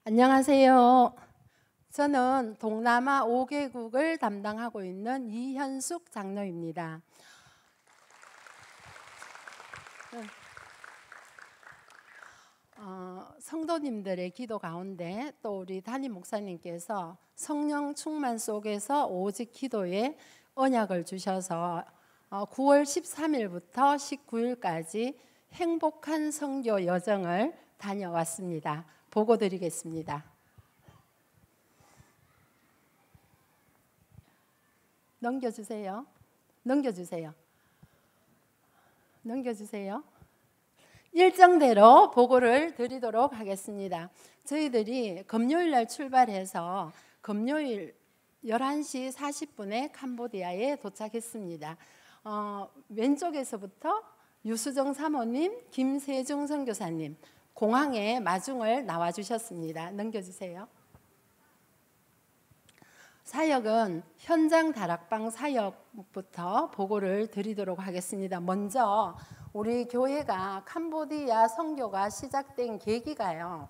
안녕하세요. 저는 동남아 5개국을 담당하고 있는 이현숙 장로입니다. 성도님들의 기도 가운데 또 우리 담임 목사님께서 성령 충만 속에서 오직 기도에 언약을 주셔서 9월 13일부터 19일까지 행복한 선교 여정을 다녀왔습니다. 보고 드리겠습니다. 넘겨주세요. 일정대로 보고를 드리도록 하겠습니다. 저희들이 금요일 날 출발해서 금요일 11시 40분에 캄보디아에 도착했습니다. 왼쪽에서부터 유수정 사모님, 김세중 선교사님 공항에 마중을 나와주셨습니다. 넘겨주세요. 사역은 현장 다락방 사역부터 보고를 드리도록 하겠습니다. 먼저 우리 교회가 캄보디아 선교가 시작된 계기가요.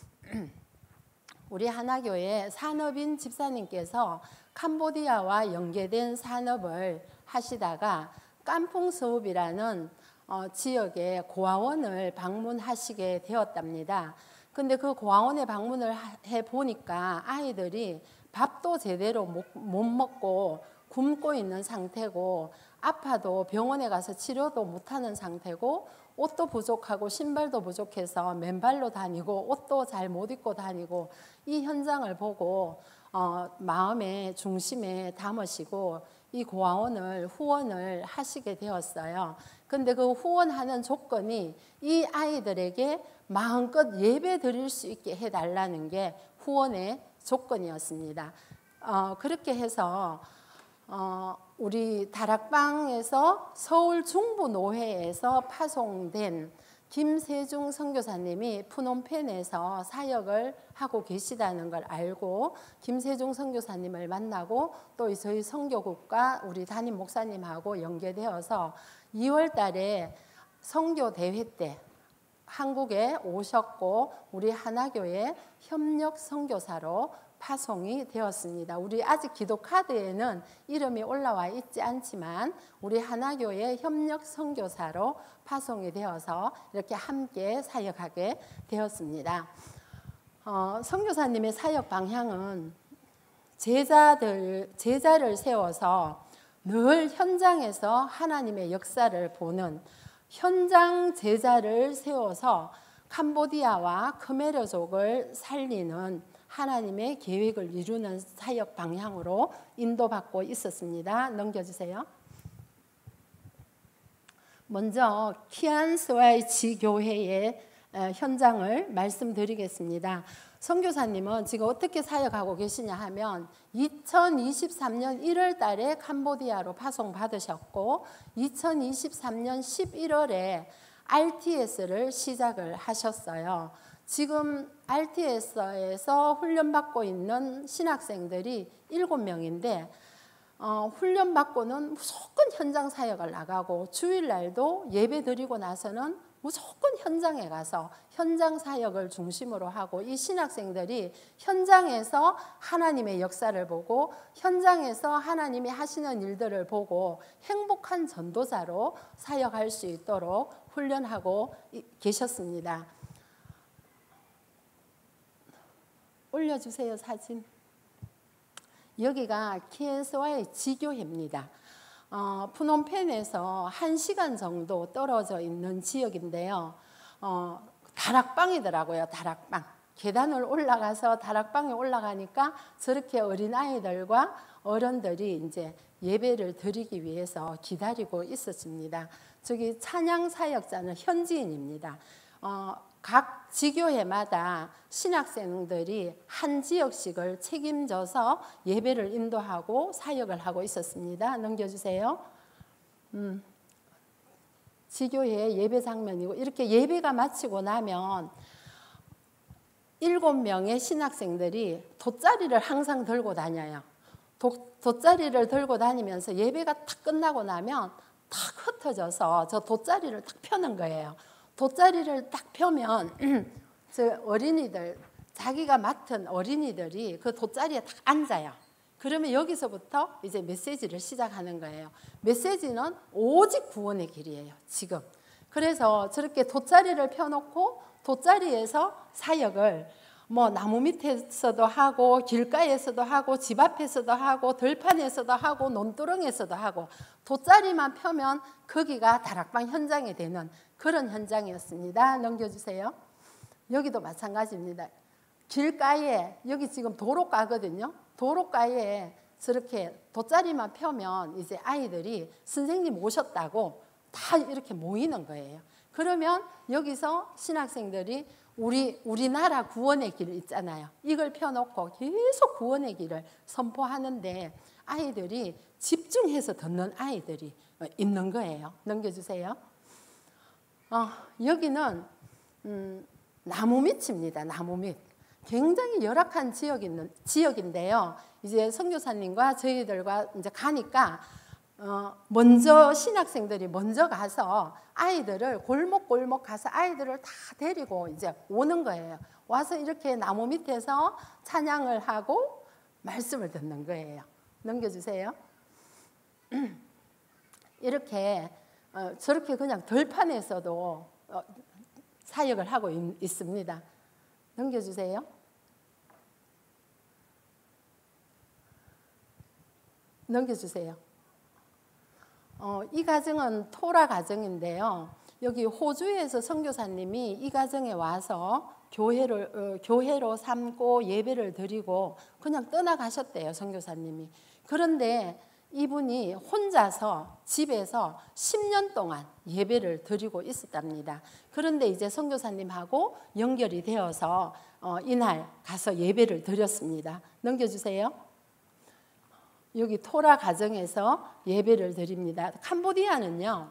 우리 하나교회 산업인 집사님께서 캄보디아와 연계된 산업을 하시다가 깐풍서읍이라는 지역의 고아원을 방문하시게 되었답니다. 근데 그 고아원에 방문을 해 보니까 아이들이 밥도 제대로 못 먹고 굶고 있는 상태고 아파도 병원에 가서 치료도 못하는 상태고 옷도 부족하고 신발도 부족해서 맨발로 다니고 옷도 잘 못 입고 다니고 이 현장을 보고 마음의 중심에 담으시고 이 고아원을 후원을 하시게 되었어요. 근데 그 후원하는 조건이 이 아이들에게 마음껏 예배 드릴 수 있게 해달라는 게 후원의 조건이었습니다. 그렇게 해서 우리 다락방에서 서울 중부노회에서 파송된 김세중 선교사님이 푸놈펜에서 사역을 하고 계시다는 걸 알고 김세중 선교사님을 만나고 또 저희 선교국과 우리 담임 목사님하고 연계되어서 2월 달에 선교 대회 때 한국에 오셨고 우리 하나교회 협력 선교사로 파송이 되었습니다. 우리 아직 기도 카드에는 이름이 올라와 있지 않지만 우리 하나교회 협력 선교사로 파송이 되어서 이렇게 함께 사역하게 되었습니다. 선교사님의 사역 방향은 제자를 세워서 늘 현장에서 하나님의 역사를 보는 현장 제자를 세워서 캄보디아와 khmer족을 살리는 하나님의 계획을 이루는 사역 방향으로 인도받고 있었습니다. 넘겨주세요. 먼저 키안스와이치 교회의 현장을 말씀드리겠습니다. 선교사님은 지금 어떻게 사역하고 계시냐 하면 2023년 1월 달에 캄보디아로 파송받으셨고 2023년 11월에 RTS를 시작을 하셨어요. 지금 RTS에서 훈련받고 있는 신학생들이 7명인데 훈련받고는 무조건 현장 사역을 나가고 주일날도 예배 드리고 나서는 무조건 현장에 가서 현장 사역을 중심으로 하고 이 신학생들이 현장에서 하나님의 역사를 보고 현장에서 하나님이 하시는 일들을 보고 행복한 전도자로 사역할 수 있도록 훈련하고 계셨습니다. 올려주세요, 사진. 여기가 키엔스와의 지교회입니다. 푸놈펜에서 1시간 정도 떨어져 있는 지역인데요. 다락방이더라고요, 다락방. 계단을 올라가서 다락방에 올라가니까 저렇게 어린아이들과 어른들이 이제 예배를 드리기 위해서 기다리고 있었습니다. 저기 찬양 사역자는 현지인입니다. 각 지교회마다 신학생들이 한 지역씩을 책임져서 예배를 인도하고 사역을 하고 있었습니다. 넘겨주세요. 지교회 예배 장면이고 이렇게 예배가 마치고 나면 7명의 신학생들이 돗자리를 항상 들고 다녀요. 돗자리를 들고 다니면서 예배가 탁 끝나고 나면 탁 흩어져서 저 돗자리를 딱 펴는 거예요. 돗자리를 딱 펴면 저 어린이들 자기가 맡은 어린이들이 그 돗자리에 딱 앉아요. 그러면 여기서부터 이제 메시지를 시작하는 거예요. 메시지는 오직 구원의 길이에요. 지금. 그래서 저렇게 돗자리를 펴놓고 돗자리에서 사역을 뭐 나무 밑에서도 하고 길가에서도 하고 집 앞에서도 하고 들판에서도 하고 논두렁에서도 하고 돗자리만 펴면 거기가 다락방 현장이 되는 그런 현장이었습니다. 넘겨주세요. 여기도 마찬가지입니다. 길가에 여기 지금 도로가거든요. 도로가에 저렇게 돗자리만 펴면 이제 아이들이 선생님 오셨다고 다 이렇게 모이는 거예요. 그러면 여기서 신학생들이 우리나라 구원의 길 있잖아요. 이걸 펴놓고 계속 구원의 길을 선포하는데 아이들이 집중해서 듣는 아이들이 있는 거예요. 넘겨주세요. 여기는 나무 밑입니다. 나무 밑. 굉장히 열악한 지역인데요. 이제 선교사님과 저희들과 이제 가니까 먼저 신학생들이 먼저 가서 아이들을 골목골목 가서 아이들을 다 데리고 이제 오는 거예요. 와서 이렇게 나무 밑에서 찬양을 하고 말씀을 듣는 거예요. 넘겨주세요. 이렇게 저렇게 그냥 들판에서도 사역을 하고 있습니다. 넘겨주세요. 넘겨주세요. 이 가정은 토라 가정인데요. 여기 호주에서 선교사님이 이 가정에 와서 교회로 삼고 예배를 드리고 그냥 떠나가셨대요. 선교사님이. 그런데 이분이 혼자서 집에서 10년 동안 예배를 드리고 있었답니다. 그런데 이제 선교사님하고 연결이 되어서 이날 가서 예배를 드렸습니다. 넘겨주세요. 여기 토라 가정에서 예배를 드립니다. 캄보디아는요.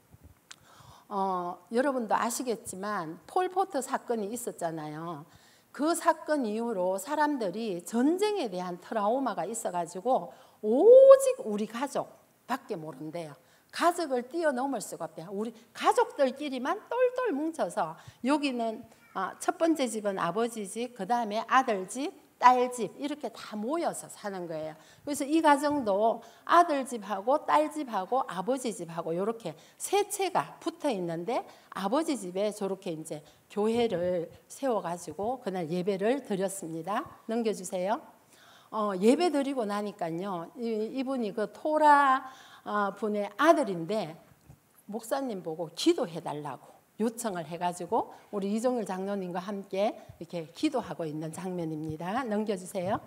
여러분도 아시겠지만 폴포트 사건이 있었잖아요. 그 사건 이후로 사람들이 전쟁에 대한 트라우마가 있어가지고 오직 우리 가족밖에 모른대요. 가족을 뛰어넘을 수가 없대요. 우리 가족들끼리만 똘똘 뭉쳐서 여기는 첫 번째 집은 아버지 집, 그 다음에 아들 집, 딸 집 이렇게 다 모여서 사는 거예요. 그래서 이 가정도 아들 집하고 딸 집하고 아버지 집하고 이렇게 세 채가 붙어 있는데 아버지 집에 저렇게 이제 교회를 세워가지고 그날 예배를 드렸습니다. 넘겨주세요. 예배 드리고 나니까요, 이분이 그 토라 분의 아들인데 목사님 보고 기도해 달라고 요청을 해가지고 우리 이종일 장로님과 함께 이렇게 기도하고 있는 장면입니다. 넘겨주세요.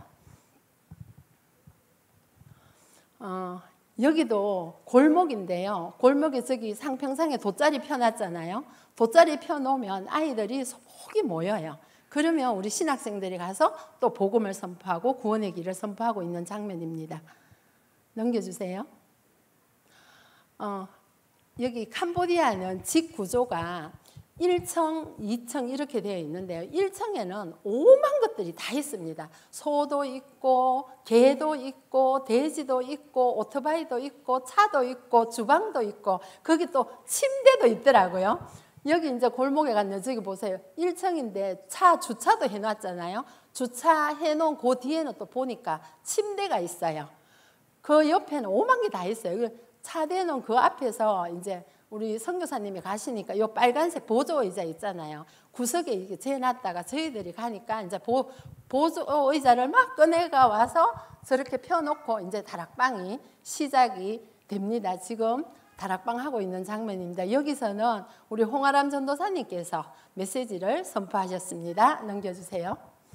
여기도 골목인데요. 골목에 저기 상평상에 돗자리 펴놨잖아요. 돗자리 펴놓으면 아이들이 속이 모여요. 그러면 우리 신학생들이 가서 또 복음을 선포하고 구원의 길을 선포하고 있는 장면입니다. 넘겨주세요. 여기 캄보디아는 집 구조가 1층, 2층 이렇게 되어 있는데요. 1층에는 오만 것들이 다 있습니다. 소도 있고 개도 있고 돼지도 있고 오토바이도 있고 차도 있고 주방도 있고 거기 또 침대도 있더라고요. 여기 이제 골목에 갔는데 저기 보세요. 1층인데 차 주차도 해놨잖아요. 주차해 놓은 그 뒤에는 또 보니까 침대가 있어요. 그 옆에는 오만 개 다 있어요. 차 대놓은 그 앞에서 이제 우리 선교사님이 가시니까 이 빨간색 보조 의자 있잖아요. 구석에 이렇게 재놨다가 저희들이 가니까 이제 보조 의자를 막 꺼내가 와서 저렇게 펴놓고 이제 다락방이 시작이 됩니다. 지금 다락방 하고 있는 장면입니다. 여기서는 우리 홍아람 전도사님께서 메시지를 선포하셨습니다. 넘겨주세요.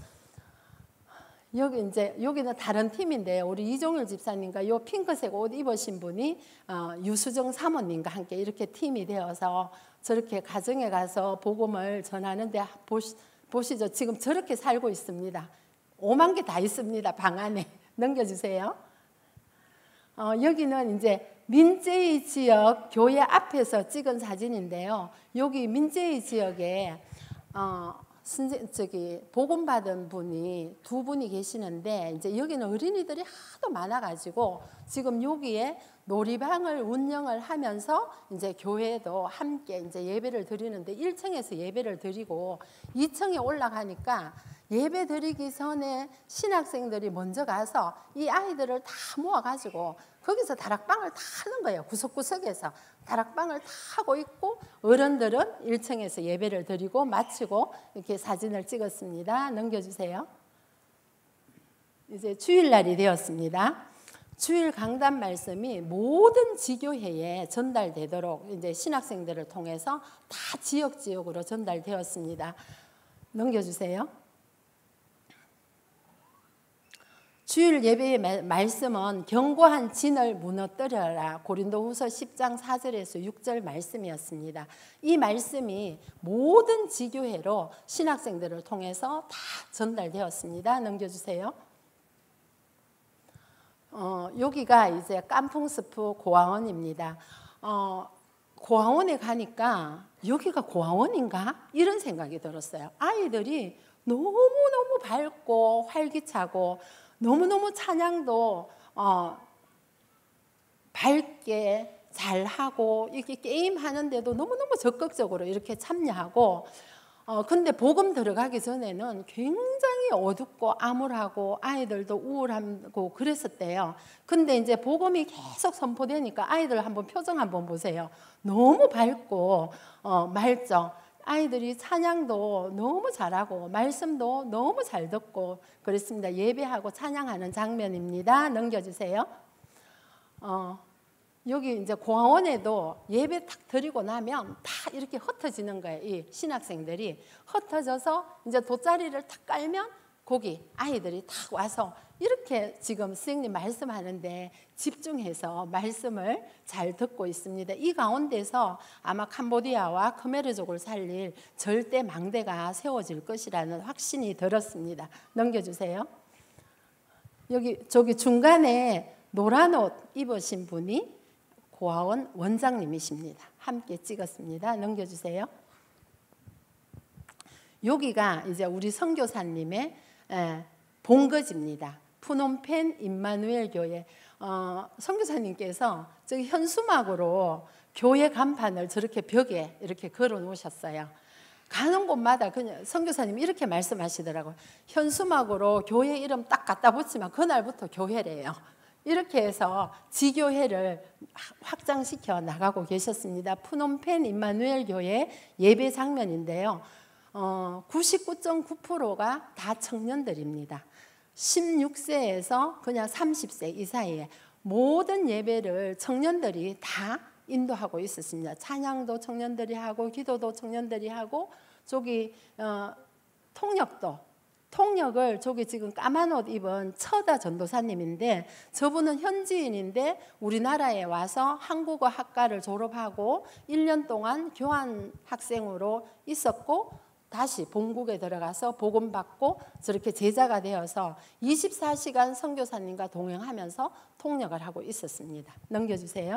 여기는 다른 팀인데요. 우리 이종일 집사님과 요 핑크색 옷 입으신 분이 유수정 사모님과 함께 이렇게 팀이 되어서 저렇게 가정에 가서 복음을 전하는데 보시죠. 지금 저렇게 살고 있습니다. 5만 개 다 있습니다. 방 안에. 넘겨주세요. 여기는 이제 민제이 지역 교회 앞에서 찍은 사진인데요. 여기 민제이 지역에 복음 받은 분이 두 분이 계시는데 이제 여기는 어린이들이 하도 많아가지고 지금 여기에 놀이방을 운영을 하면서 이제 교회도 함께 이제 예배를 드리는데 1층에서 예배를 드리고 2층에 올라가니까 예배 드리기 전에 신학생들이 먼저 가서 이 아이들을 다 모아가지고 거기서 다락방을 다 하는 거예요. 구석구석에서 다락방을 다 하고 있고 어른들은 1층에서 예배를 드리고 마치고 이렇게 사진을 찍었습니다. 넘겨주세요. 이제 주일날이 되었습니다. 주일 강단 말씀이 모든 지교회에 전달되도록 이제 신학생들을 통해서 다 지역으로 전달되었습니다. 넘겨주세요. 주일 예배의 말씀은 견고한 진을 무너뜨려라. 고린도후서 10장 4절에서 6절 말씀이었습니다. 이 말씀이 모든 지교회로 신학생들을 통해서 다 전달되었습니다. 넘겨주세요. 여기가 이제 깐풍스프 고아원입니다. 고아원에 가니까 여기가 고아원인가? 이런 생각이 들었어요. 아이들이 너무너무 밝고 활기차고 너무너무 찬양도 밝게 잘하고 이렇게 게임 하는데도 너무너무 적극적으로 이렇게 참여하고 근데 복음 들어가기 전에는 굉장히 어둡고 암울하고 아이들도 우울하고 그랬었대요. 근데 이제 복음이 계속 선포되니까 아이들 한번 표정 한번 보세요. 너무 밝고 맑죠. 아이들이 찬양도 너무 잘하고 말씀도 너무 잘 듣고 그랬습니다. 예배하고 찬양하는 장면입니다. 넘겨주세요. 여기 이제 고아원에도 예배 딱 드리고 나면 다 이렇게 흩어지는 거예요. 이 신학생들이 흩어져서 이제 돗자리를 탁 깔면 거기 아이들이 탁 와서 이렇게 지금 선생님 말씀하는데 집중해서 말씀을 잘 듣고 있습니다. 이 가운데서 아마 캄보디아와 khmer족을 살릴 절대 망대가 세워질 것이라는 확신이 들었습니다. 넘겨주세요. 저기 중간에 노란 옷 입으신 분이 고아원 원장님이십니다. 함께 찍었습니다. 넘겨주세요. 여기가 이제 우리 선교사님의 본거지입니다. 푸놈펜 임마누엘 교회. 선교사님께서 저기 현수막으로 교회 간판을 저렇게 벽에 이렇게 걸어 놓으셨어요. 가는 곳마다 그냥 선교사님이 이렇게 말씀하시더라고요. 현수막으로 교회 이름 딱 갖다 붙이면 그날부터 교회래요. 이렇게 해서 지교회를 확장시켜 나가고 계셨습니다. 푸놈펜 임마누엘 교회 예배 장면인데요. 99.9%가 다 청년들입니다. 16세에서 그냥 30세 이 사이에 모든 예배를 청년들이 다 인도하고 있었습니다. 찬양도 청년들이 하고 기도도 청년들이 하고 저기 통역을 저기 지금 까만 옷 입은 처다 전도사님인데 저분은 현지인인데 우리나라에 와서 한국어 학과를 졸업하고 1년 동안 교환 학생으로 있었고 다시 본국에 들어가서 복음받고 저렇게 제자가 되어서 24시간 선교사님과 동행하면서 통역을 하고 있었습니다. 넘겨주세요.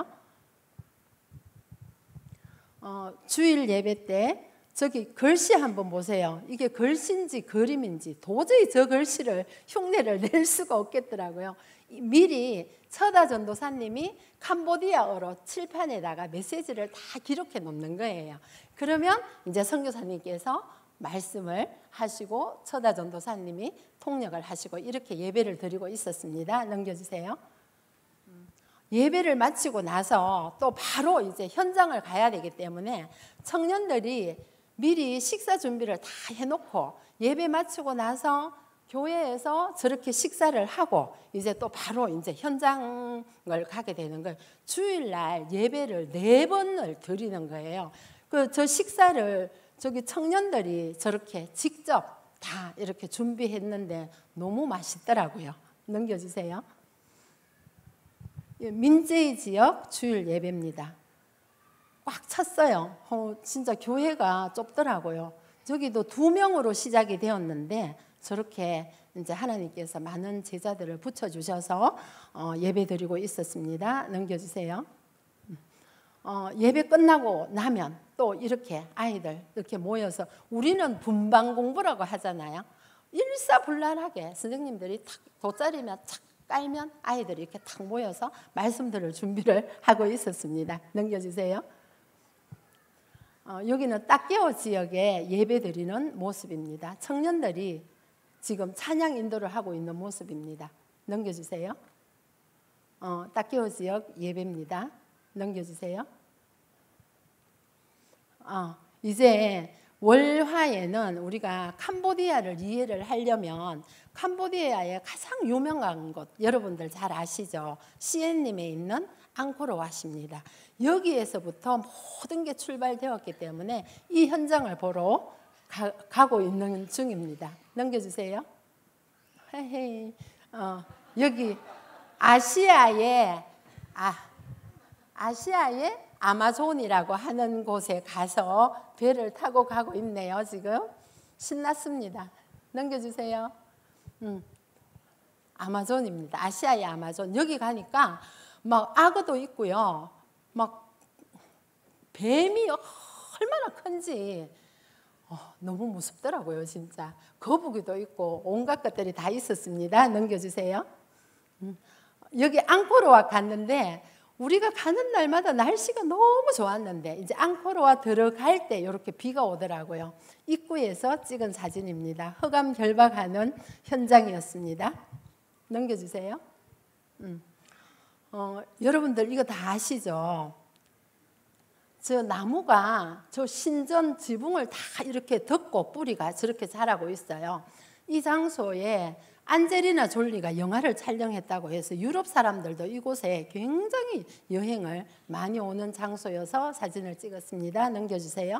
주일 예배 때 저기 글씨 한번 보세요. 이게 글씨인지 그림인지 도저히 저 글씨를 흉내를 낼 수가 없겠더라고요. 미리 처다 전도사님이 캄보디아어로 칠판에다가 메시지를 다 기록해 놓는 거예요. 그러면 이제 선교사님께서 말씀을 하시고 처다 전도사님이 통역을 하시고 이렇게 예배를 드리고 있었습니다. 넘겨주세요. 예배를 마치고 나서 또 바로 이제 현장을 가야 되기 때문에 청년들이 미리 식사 준비를 다 해놓고 예배 마치고 나서 교회에서 저렇게 식사를 하고 이제 또 바로 이제 현장을 가게 되는 거예요. 주일날 예배를 4번을 드리는 거예요. 저 식사를 저기 청년들이 저렇게 직접 다 이렇게 준비했는데 너무 맛있더라고요. 넘겨주세요. 민제이 지역 주일 예배입니다. 꽉 찼어요. 진짜 교회가 좁더라고요. 저기도 2명으로 시작이 되었는데 저렇게 이제 하나님께서 많은 제자들을 붙여주셔서 예배드리고 있었습니다. 넘겨주세요. 예배 끝나고 나면 또 이렇게 아이들 이렇게 모여서 우리는 분방 공부라고 하잖아요. 일사불란하게 선생님들이 탁 돗자리면 착 깔면 아이들이 이렇게 탁 모여서 말씀 들을 준비를 하고 있었습니다. 넘겨주세요. 여기는 딱개오 지역에 예배 드리는 모습입니다. 청년들이 지금 찬양 인도를 하고 있는 모습입니다. 넘겨주세요. 딱개오 지역 예배입니다. 넘겨주세요. 이제 월화에는 우리가 캄보디아를 이해를 하려면 캄보디아의 가장 유명한 곳 여러분들 잘 아시죠? 시엔림에 있는 앙코르왓입니다. 여기에서부터 모든 게 출발되었기 때문에 이 현장을 보러 가고 있는 중입니다. 넘겨주세요. 여기 아시아의 아마존이라고 하는 곳에 가서 배를 타고 가고 있네요. 지금 신났습니다. 넘겨주세요. 아마존입니다. 아시아의 아마존. 여기 가니까 막 악어도 있고요. 막 뱀이 얼마나 큰지 너무 무섭더라고요. 진짜 거북이도 있고 온갖 것들이 다 있었습니다. 넘겨주세요. 여기 앙코르와 갔는데 우리가 가는 날마다 날씨가 너무 좋았는데 이제 앙코르와 들어갈 때 이렇게 비가 오더라고요. 입구에서 찍은 사진입니다. 흑암 결박하는 현장이었습니다. 넘겨주세요. 여러분들 이거 다 아시죠? 저 나무가 저 신전 지붕을 다 이렇게 덮고 뿌리가 저렇게 자라고 있어요. 이 장소에 안젤리나 졸리가 영화를 촬영했다고 해서 유럽 사람들도 이곳에 굉장히 여행을 많이 오는 장소여서 사진을 찍었습니다. 넘겨주세요.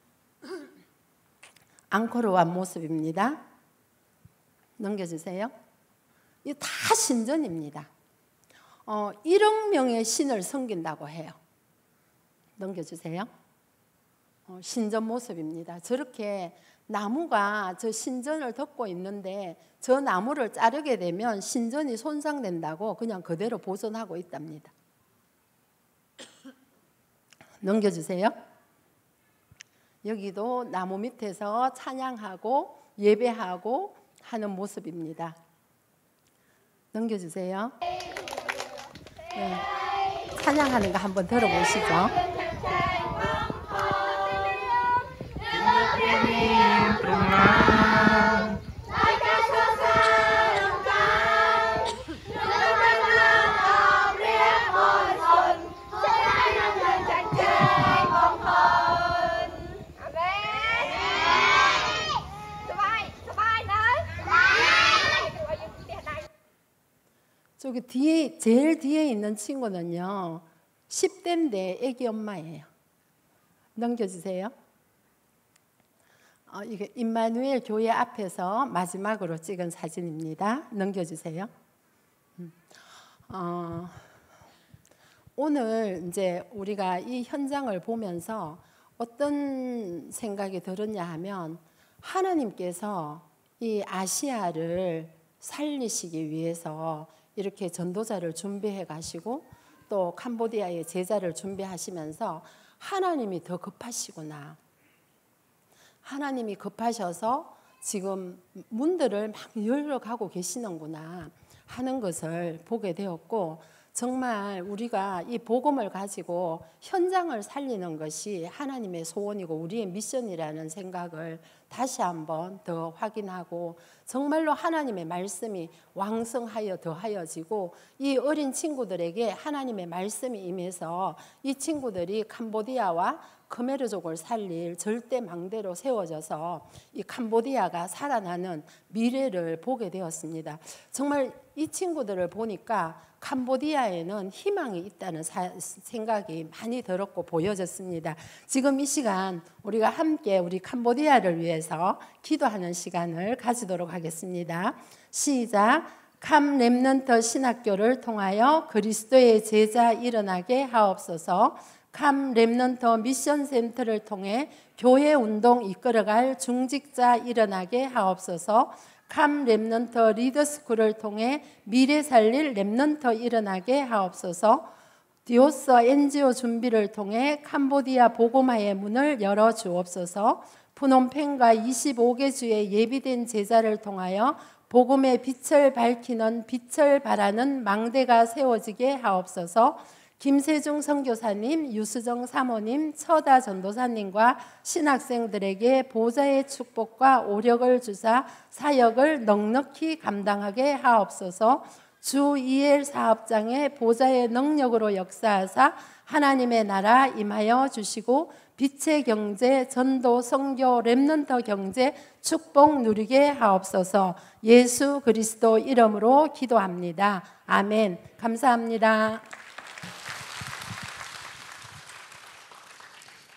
앙코르왓 모습입니다. 넘겨주세요. 이 다 신전입니다. 1억 명의 신을 섬긴다고 해요. 넘겨주세요. 신전 모습입니다. 저렇게 나무가 저 신전을 덮고 있는데 저 나무를 자르게 되면 신전이 손상된다고 그냥 그대로 보존하고 있답니다. 넘겨주세요. 여기도 나무 밑에서 찬양하고 예배하고 하는 모습입니다. 넘겨주세요. 네. 찬양하는 거 한번 들어보시죠. 저기 뒤에 제일 뒤에 있는 친구는요 10대인데 애기 엄마예요. 넘겨주세요. 이게 임마누엘 교회 앞에서 마지막으로 찍은 사진입니다. 넘겨주세요. 오늘 이제 우리가 이 현장을 보면서 어떤 생각이 들었냐 하면 하나님께서 이 아시아를 살리시기 위해서 이렇게 전도자를 준비해 가시고 또 캄보디아의 제자를 준비하시면서 하나님이 더 급하시구나. 하나님이 급하셔서 지금 문들을 막 열어가고 계시는구나 하는 것을 보게 되었고 정말 우리가 이 복음을 가지고 현장을 살리는 것이 하나님의 소원이고 우리의 미션이라는 생각을 다시 한번 더 확인하고 정말로 하나님의 말씀이 왕성하여 더하여지고 이 어린 친구들에게 하나님의 말씀이 임해서 이 친구들이 캄보디아와 khmer족을 살릴 절대 망대로 세워져서 이 캄보디아가 살아나는 미래를 보게 되었습니다. 정말 이 친구들을 보니까 캄보디아에는 희망이 있다는 생각이 많이 들었고 보여졌습니다. 지금 이 시간 우리가 함께 우리 캄보디아를 위해서 기도하는 시간을 가지도록 하겠습니다. 시작. 캄 렘넌트 신학교를 통하여 그리스도의 제자 일어나게 하옵소서. 캄 렘넌트 미션 센터를 통해 교회 운동 이끌어갈 중직자 일어나게 하옵소서. 캄 렘넌트 리더스쿨을 통해 미래 살릴 렘넌트 일어나게 하옵소서. 디오스 NGO 준비를 통해 캄보디아 복음화의 문을 열어 주옵소서. 푸놈펜과 25개 주의 예비된 제자를 통하여 복음의 빛을 밝히는 빛을 발하는 망대가 세워지게 하옵소서. 김세중 선교사님, 유수정 사모님, 처다 전도사님과 신학생들에게 보좌의 축복과 오력을 주사 사역을 넉넉히 감당하게 하옵소서. 주 이엘 사업장의 보좌의 능력으로 역사하사 하나님의 나라 임하여 주시고 빛의 경제, 전도, 선교, 렘넌트 경제 축복 누리게 하옵소서. 예수 그리스도 이름으로 기도합니다. 아멘. 감사합니다.